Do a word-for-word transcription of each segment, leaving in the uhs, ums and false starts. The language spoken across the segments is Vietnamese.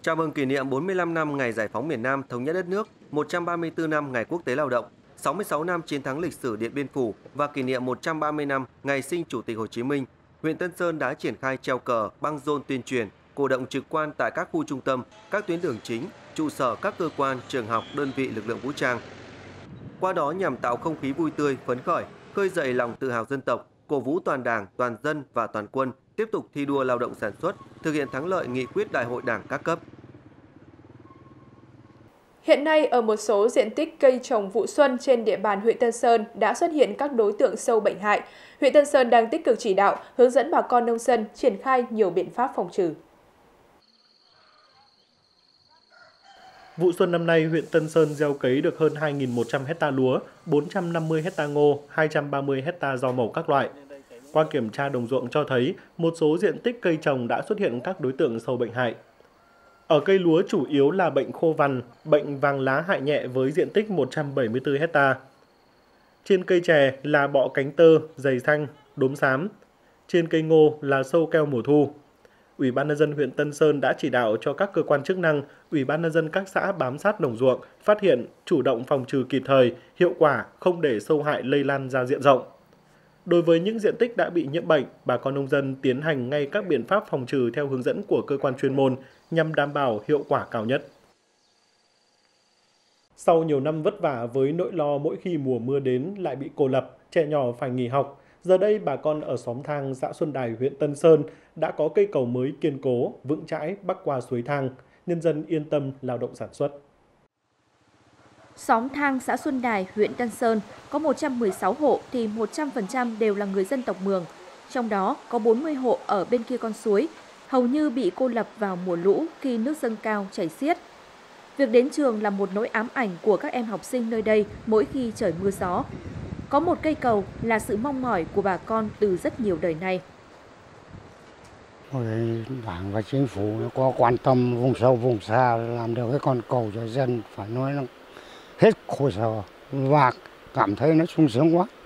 Chào mừng kỷ niệm bốn mươi lăm năm ngày giải phóng miền Nam thống nhất đất nước, một trăm ba mươi tư năm ngày Quốc tế Lao động, sáu mươi sáu năm chiến thắng lịch sử Điện Biên Phủ và kỷ niệm một trăm ba mươi năm ngày sinh Chủ tịch Hồ Chí Minh, huyện Tân Sơn đã triển khai treo cờ, băng rôn tuyên truyền, cổ động trực quan tại các khu trung tâm, các tuyến đường chính, trụ sở các cơ quan, trường học, đơn vị lực lượng vũ trang. Qua đó nhằm tạo không khí vui tươi, phấn khởi, khơi dậy lòng tự hào dân tộc, cổ vũ toàn Đảng, toàn dân và toàn quân tiếp tục thi đua lao động sản xuất, thực hiện thắng lợi nghị quyết Đại hội Đảng các cấp. Hiện nay, ở một số diện tích cây trồng vụ xuân trên địa bàn huyện Tân Sơn đã xuất hiện các đối tượng sâu bệnh hại. Huyện Tân Sơn đang tích cực chỉ đạo, hướng dẫn bà con nông dân triển khai nhiều biện pháp phòng trừ. Vụ xuân năm nay, huyện Tân Sơn gieo cấy được hơn hai nghìn một trăm hecta lúa, bốn trăm năm mươi hecta ngô, hai trăm ba mươi hecta rau màu các loại. Qua kiểm tra đồng ruộng cho thấy, một số diện tích cây trồng đã xuất hiện các đối tượng sâu bệnh hại. Ở cây lúa chủ yếu là bệnh khô vằn, bệnh vàng lá hại nhẹ với diện tích một trăm bảy mươi tư hecta. Trên cây chè là bọ cánh tơ, dày xanh, đốm xám. Trên cây ngô là sâu keo mùa thu. Ủy ban nhân dân huyện Tân Sơn đã chỉ đạo cho các cơ quan chức năng, Ủy ban nhân dân các xã bám sát đồng ruộng, phát hiện, chủ động phòng trừ kịp thời, hiệu quả, không để sâu hại lây lan ra diện rộng. Đối với những diện tích đã bị nhiễm bệnh, bà con nông dân tiến hành ngay các biện pháp phòng trừ theo hướng dẫn của cơ quan chuyên môn nhằm đảm bảo hiệu quả cao nhất. Sau nhiều năm vất vả với nỗi lo mỗi khi mùa mưa đến lại bị cô lập, trẻ nhỏ phải nghỉ học, giờ đây bà con ở xóm Thang, xã Xuân Đài, huyện Tân Sơn đã có cây cầu mới kiên cố, vững chãi bắc qua suối Thang, nhân dân yên tâm lao động sản xuất. Xóm Thang, xã Xuân Đài, huyện Tân Sơn có một trăm mười sáu hộ thì một trăm phần trăm đều là người dân tộc Mường. Trong đó có bốn mươi hộ ở bên kia con suối, hầu như bị cô lập vào mùa lũ khi nước dâng cao chảy xiết. Việc đến trường là một nỗi ám ảnh của các em học sinh nơi đây mỗi khi trời mưa gió. Có một cây cầu là sự mong mỏi của bà con từ rất nhiều đời nay. Đảng và chính phủ có quan tâm vùng sâu vùng xa làm được cái con cầu cho dân, phải nói là hết khổ sở và cảm thấy nó sung sướng quá.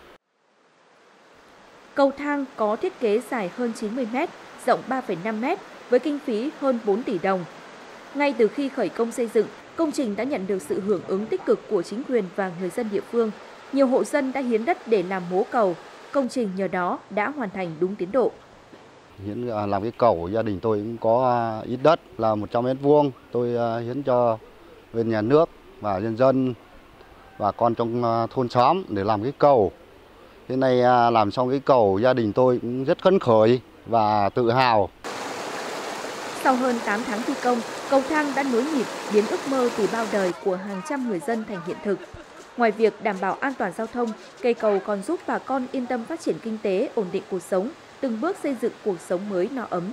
Cầu Thang có thiết kế dài hơn chín mươi mét, rộng ba phẩy năm mét với kinh phí hơn bốn tỷ đồng. Ngay từ khi khởi công xây dựng, công trình đã nhận được sự hưởng ứng tích cực của chính quyền và người dân địa phương. Nhiều hộ dân đã hiến đất để làm mố cầu, công trình nhờ đó đã hoàn thành đúng tiến độ. Hiến làm cái cầu, gia đình tôi cũng có ít đất là một trăm mét vuông, tôi hiến cho bên nhà nước và nhân dân và con trong thôn xóm để làm cái cầu. Thế này làm xong cái cầu, gia đình tôi cũng rất phấn khởi và tự hào. Sau hơn tám tháng thi công, cầu Thang đã nối nhịp biến ước mơ từ bao đời của hàng trăm người dân thành hiện thực. Ngoài việc đảm bảo an toàn giao thông, cây cầu còn giúp bà con yên tâm phát triển kinh tế, ổn định cuộc sống, từng bước xây dựng cuộc sống mới no ấm.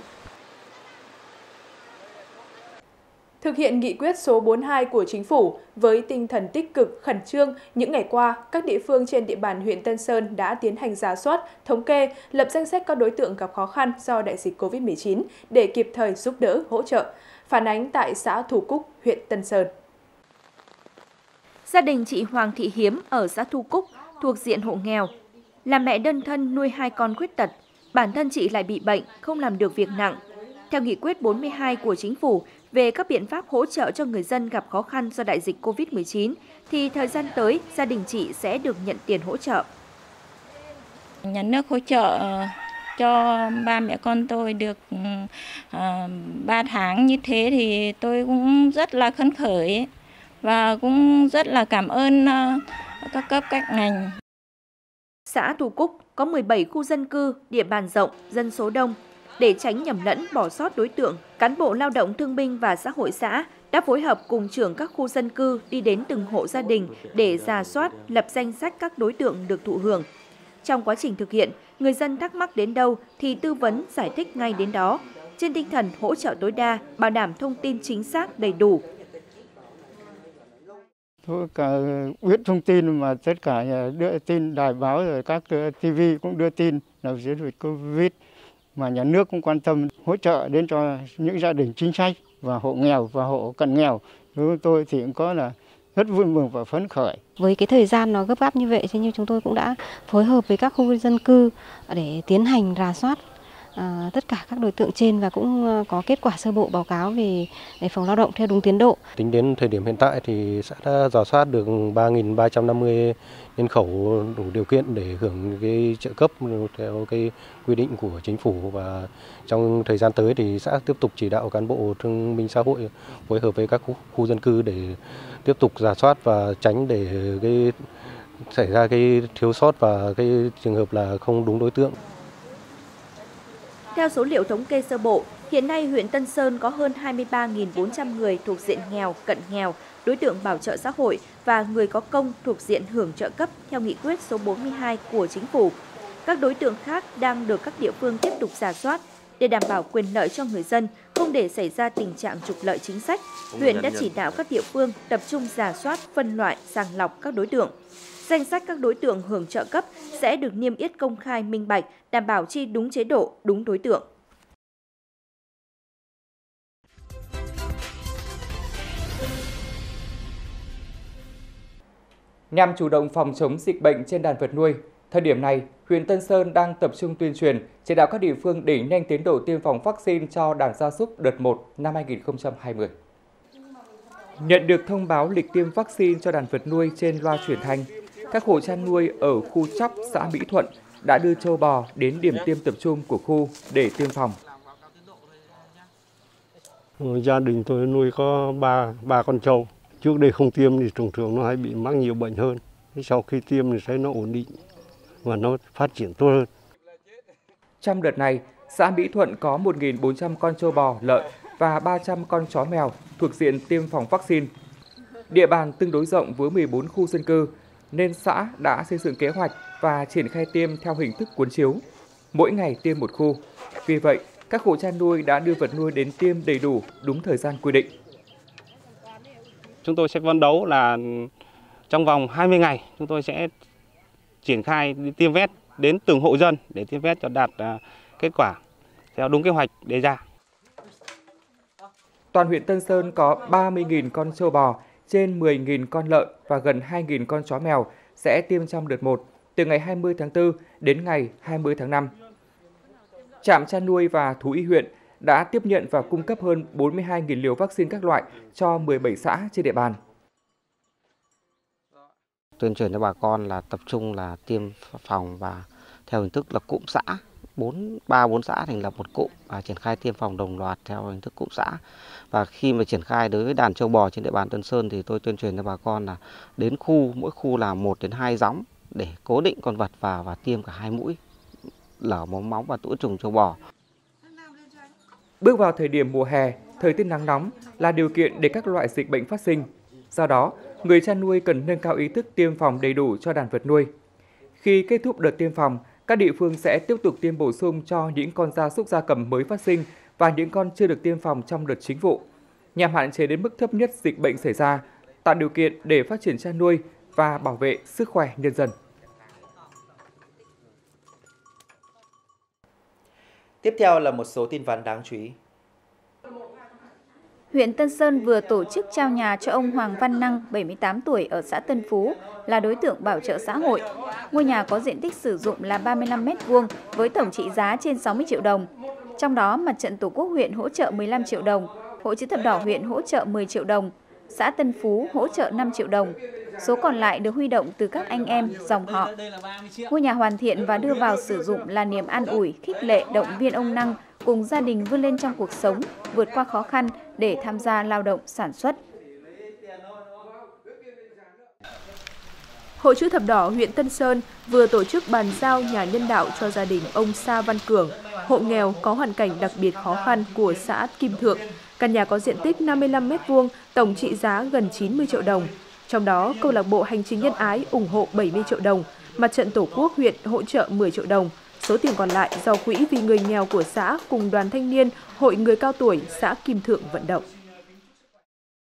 Thực hiện nghị quyết số bốn mươi hai của Chính phủ, với tinh thần tích cực, khẩn trương, những ngày qua, các địa phương trên địa bàn huyện Tân Sơn đã tiến hành rà soát, thống kê, lập danh sách các đối tượng gặp khó khăn do đại dịch Covid mười chín để kịp thời giúp đỡ, hỗ trợ. Phản ánh tại xã Thu Cúc, huyện Tân Sơn. Gia đình chị Hoàng Thị Hiếm ở xã Thu Cúc thuộc diện hộ nghèo. Là mẹ đơn thân nuôi hai con khuyết tật, bản thân chị lại bị bệnh, không làm được việc nặng. Theo nghị quyết bốn mươi hai của Chính phủ về các biện pháp hỗ trợ cho người dân gặp khó khăn do đại dịch Covid mười chín, thì thời gian tới gia đình chị sẽ được nhận tiền hỗ trợ. Nhà nước hỗ trợ cho ba mẹ con tôi được uh, ba tháng như thế thì tôi cũng rất là phấn khởi và cũng rất là cảm ơn uh, các cấp các ngành. Xã Thu Cúc có mười bảy khu dân cư, địa bàn rộng, dân số đông. Để tránh nhầm lẫn, bỏ sót đối tượng, cán bộ lao động thương binh và xã hội xã đã phối hợp cùng trưởng các khu dân cư đi đến từng hộ gia đình để rà soát, lập danh sách các đối tượng được thụ hưởng. Trong quá trình thực hiện, người dân thắc mắc đến đâu thì tư vấn giải thích ngay đến đó, trên tinh thần hỗ trợ tối đa, bảo đảm thông tin chính xác, đầy đủ. Tôi cả biết thông tin mà tất cả đưa tin đài báo rồi các ti vi cũng đưa tin là dịch Covid, mà nhà nước cũng quan tâm hỗ trợ đến cho những gia đình chính sách và hộ nghèo và hộ cận nghèo. Đối với tôi thì cũng có là rất vui mừng và phấn khởi. Với cái thời gian nó gấp gáp như vậy, thế nhưng chúng tôi cũng đã phối hợp với các khu dân cư để tiến hành rà soát à, tất cả các đối tượng trên và cũng có kết quả sơ bộ báo cáo về phòng lao động theo đúng tiến độ. Tính đến thời điểm hiện tại thì xã đã rà soát được ba nghìn ba trăm năm mươi nhân khẩu đủ điều kiện để hưởng cái trợ cấp theo cái quy định của chính phủ, và trong thời gian tới thì xã tiếp tục chỉ đạo cán bộ thương binh xã hội phối hợp với các khu, khu dân cư để tiếp tục rà soát và tránh để cái xảy ra cái thiếu sót và cái trường hợp là không đúng đối tượng. Theo số liệu thống kê sơ bộ, hiện nay huyện Tân Sơn có hơn hai mươi ba nghìn bốn trăm người thuộc diện nghèo, cận nghèo, đối tượng bảo trợ xã hội và người có công thuộc diện hưởng trợ cấp theo nghị quyết số bốn mươi hai của chính phủ. Các đối tượng khác đang được các địa phương tiếp tục rà soát để đảm bảo quyền lợi cho người dân, không để xảy ra tình trạng trục lợi chính sách. Huyện đã chỉ đạo các địa phương tập trung rà soát, phân loại, sàng lọc các đối tượng. Danh sách các đối tượng hưởng trợ cấp sẽ được niêm yết công khai minh bạch, đảm bảo chi đúng chế độ, đúng đối tượng. Nhằm chủ động phòng chống dịch bệnh trên đàn vật nuôi, thời điểm này, huyện Tân Sơn đang tập trung tuyên truyền, chỉ đạo các địa phương đẩy nhanh tiến độ tiêm phòng vaccine cho đàn gia súc đợt một năm hai nghìn không trăm hai mươi. Nhận được thông báo lịch tiêm vaccine cho đàn vật nuôi trên loa truyền thanh, các hộ chăn nuôi ở khu Chóc, xã Mỹ Thuận đã đưa trâu bò đến điểm tiêm tập trung của khu để tiêm phòng. Gia đình tôi nuôi có ba ba con trâu. Trước đây không tiêm thì thường thường nó hay bị mắc nhiều bệnh hơn. Sau khi tiêm thì thấy nó ổn định và nó phát triển tốt hơn. Trong đợt này, xã Mỹ Thuận có một nghìn bốn trăm con trâu bò, lợn và ba trăm con chó mèo thuộc diện tiêm phòng vaccine. Địa bàn tương đối rộng với mười bốn khu dân cư, nên xã đã xây dựng kế hoạch và triển khai tiêm theo hình thức cuốn chiếu, mỗi ngày tiêm một khu. Vì vậy, các hộ chăn nuôi đã đưa vật nuôi đến tiêm đầy đủ đúng thời gian quy định. Chúng tôi sẽ phấn đấu là trong vòng hai mươi ngày chúng tôi sẽ triển khai đi tiêm vét đến từng hộ dân để tiêm vét cho đạt kết quả theo đúng kế hoạch đề ra. Toàn huyện Tân Sơn có ba mươi nghìn con trâu bò, trên mười nghìn con lợn và gần hai nghìn con chó mèo sẽ tiêm trong đợt một từ ngày hai mươi tháng tư đến ngày hai mươi tháng năm. Trạm chăn nuôi và thú y huyện đã tiếp nhận và cung cấp hơn bốn mươi hai nghìn liều vaccine các loại cho mười bảy xã trên địa bàn. Tuyên truyền cho bà con là tập trung là tiêm phòng và theo hình thức là cụm xã, bốn ba bốn xã thành lập một cụm và triển khai tiêm phòng đồng loạt theo hình thức cụm xã. Và khi mà triển khai đối với đàn trâu bò trên địa bàn Tân Sơn thì tôi tuyên truyền cho bà con là đến khu, mỗi khu là một đến hai gióng để cố định con vật vào và tiêm cả hai mũi lở mồm móng và tũ trùng trâu bò. Bước vào thời điểm mùa hè, thời tiết nắng nóng là điều kiện để các loại dịch bệnh phát sinh. Do đó, người chăn nuôi cần nâng cao ý thức tiêm phòng đầy đủ cho đàn vật nuôi. Khi kết thúc đợt tiêm phòng, các địa phương sẽ tiếp tục tiêm bổ sung cho những con gia súc gia cầm mới phát sinh và những con chưa được tiêm phòng trong đợt chính vụ, nhằm hạn chế đến mức thấp nhất dịch bệnh xảy ra, tạo điều kiện để phát triển chăn nuôi và bảo vệ sức khỏe nhân dân. Tiếp theo là một số tin vắn đáng chú ý. Huyện Tân Sơn vừa tổ chức trao nhà cho ông Hoàng Văn Năng, bảy mươi tám tuổi ở xã Tân Phú, là đối tượng bảo trợ xã hội. Ngôi nhà có diện tích sử dụng là ba mươi lăm mét vuông với tổng trị giá trên sáu mươi triệu đồng. Trong đó, Mặt trận Tổ quốc huyện hỗ trợ mười lăm triệu đồng, Hội Chữ thập đỏ huyện hỗ trợ mười triệu đồng, xã Tân Phú hỗ trợ năm triệu đồng. Số còn lại được huy động từ các anh em, dòng họ. Ngôi nhà hoàn thiện và đưa vào sử dụng là niềm an ủi, khích lệ, động viên ông Năng cùng gia đình vươn lên trong cuộc sống, vượt qua khó khăn để tham gia lao động sản xuất. Hội Chữ thập đỏ huyện Tân Sơn vừa tổ chức bàn giao nhà nhân đạo cho gia đình ông Sa Văn Cường, hộ nghèo có hoàn cảnh đặc biệt khó khăn của xã Kim Thượng. Căn nhà có diện tích năm mươi lăm mét vuông, tổng trị giá gần chín mươi triệu đồng. Trong đó, câu lạc bộ Hành trình nhân ái ủng hộ bảy mươi triệu đồng, Mặt trận Tổ quốc huyện hỗ trợ mười triệu đồng. Số tiền còn lại do Quỹ vì người nghèo của xã cùng Đoàn Thanh niên, Hội người cao tuổi xã Kim Thượng vận động.